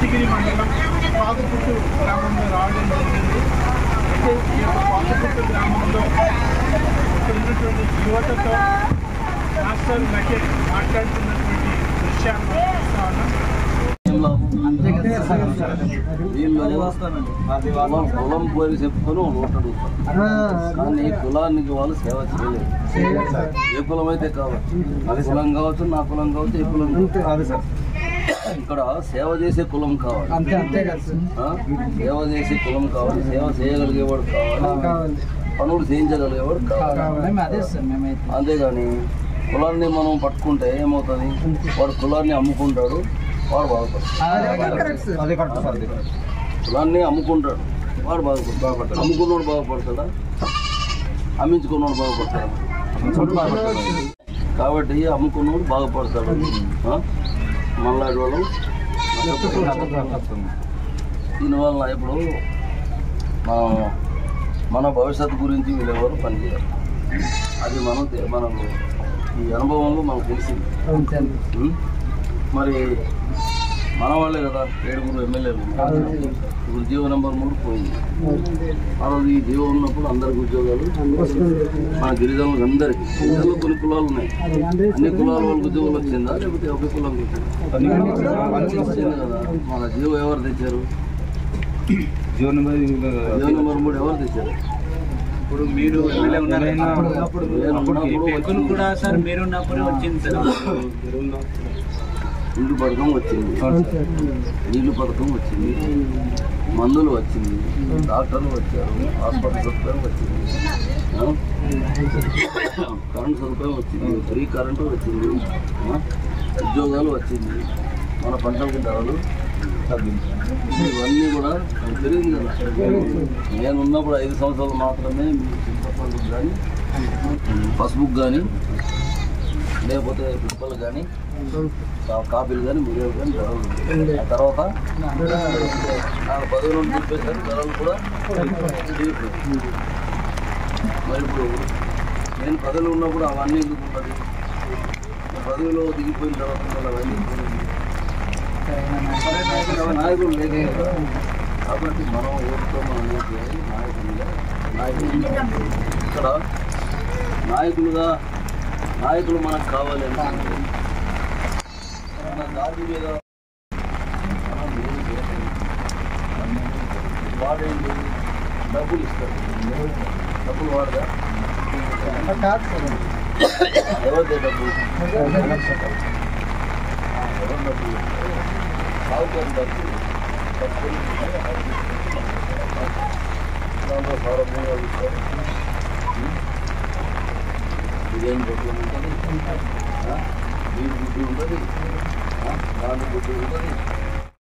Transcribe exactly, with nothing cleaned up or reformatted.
మంగళగిరి మండలం పాదుపుట్టు గ్రామంలో రావడం జరిగింది. అయితే ఈ యొక్క పాదుపుట్టు గ్రామంలో ఉన్నటువంటి యువతతో మాస్టర్ నకేట్ మాట్లాడుతున్నటువంటి దృశ్యాలను చూస్తా ఉన్నాం. కులం పోయి చెప్పుకొని ఓటు అడుగుతారు, కానీ కులానికి వాళ్ళు సేవ చేయలేదు. ఏ కులం అయితే కావచ్చు, అది కులం కావచ్చు, నా కులం కావచ్చు, ఏ కులం కాదు సార్. ఇక్కడ సేవ చేసే కులం కావాలి, సేవ చేసే కులం కావాలి, సేవ చేయగలిగేవాడు కావాలి, పనులు చేయించగలిగేవాడు కావాలి. అంతేగాని కులాన్ని మనం పట్టుకుంటే ఏమవుతుంది, వాడు కులాన్ని అమ్ముకుంటాడు, వాడు బాగుపడతాడు. కులాన్ని అమ్ముకుంటాడు, వాడు బాగుపడతాడు. అమ్ముకున్నవాడు బాగుపడతాడా, అమ్మించుకున్నవాడు బాగుపడతాడు. కాబట్టి అమ్ముకున్నవాడు బాగుపడతాడు. మళ్ళీ వాళ్ళు దీనివల్ల ఇప్పుడు మన భవిష్యత్తు గురించి వీళ్ళెవరు పనిచేయాలి. అది మనం మనకు ఈ అనుభవంలో మనకు తెలిసింది. మరి మన వాళ్ళే కదా ఏడుగురు ఎమ్మెల్యేలు. ఇప్పుడు జీవో నెంబర్ మూడు పోయింది. ఆ రోజు ఈ జీవో ఉన్నప్పుడు అందరికి ఉద్యోగాలు, మన గిరిజనులకు అందరికీ. గిరిజనులు కొన్ని కులాలు ఉన్నాయి, అన్ని కులాల వాళ్ళకి ఉద్యోగాలు వచ్చిందా, లేకపోతే ఒక కులం వచ్చింది కదా. మన జీవో ఎవరు తెచ్చారు? జీవో నెంబర్ జీవో నెంబర్ మూడు ఎవరు తెచ్చారు? ఇప్పుడు మీరు ఎమ్మెల్యే ఉన్నారు కూడా సార్, మీరున్నప్పుడు వచ్చింది సార్. ఇల్లు పథకం వచ్చింది, నీళ్లు పథకం వచ్చింది, మందులు వచ్చింది, డాక్టర్లు వచ్చారు, హాస్పిటల్ సదుపాయం వచ్చింది, కరెంటు సదుపాయం వచ్చింది, ఫ్రీ కరెంటు వచ్చింది, ఉద్యోగాలు వచ్చింది, మన పంటలకి ధరలు తగ్గించారు. ఇవన్నీ కూడా నాకు తెలియదు కదా. నేను ఉన్నప్పుడు ఐదు సంవత్సరాలు మాత్రమే మీరు చింతపండుకు కానీ, పసుపుకు కానీ, లేకపోతే పిప్పలు కానీ, కాపీలు కానీ, మురియలు కానీ ధరలు. ఆ తర్వాత నాకు పదవి నుండి చెప్పేసరికి ధరలు కూడా మరి ఇప్పుడు నేను పదవిలో ఉన్నప్పుడు అవన్నీ ఎందుకు ఉంటుంది? పదవిలో దిగిపోయిన తర్వాత అవన్నీ నాయకులు లేకే కదా. కాబట్టి మనం ఓటుతో మనం చేయాలి. నాయకులుగా నాయకులుగా ఇక్కడ నాయకులుగా నాయకులు మనకు కావాలి అంటే మన దాడి మీద వాడేంటి, డబ్బులు ఇస్తారు. డబ్బులు వాడదా? ఎవరిదే డబ్బులు? ఎవరు డబ్బులు? సాగుతారు డబ్బులు. డబ్బులు దాంట్లో సౌరభ్యంగా ఇస్తారు. బిర్యానీ డబ్బులు ఉంటుంది, బీర్ గుడ్డు ఉంటుంది, దాని గుడ్డు ఉంటుంది.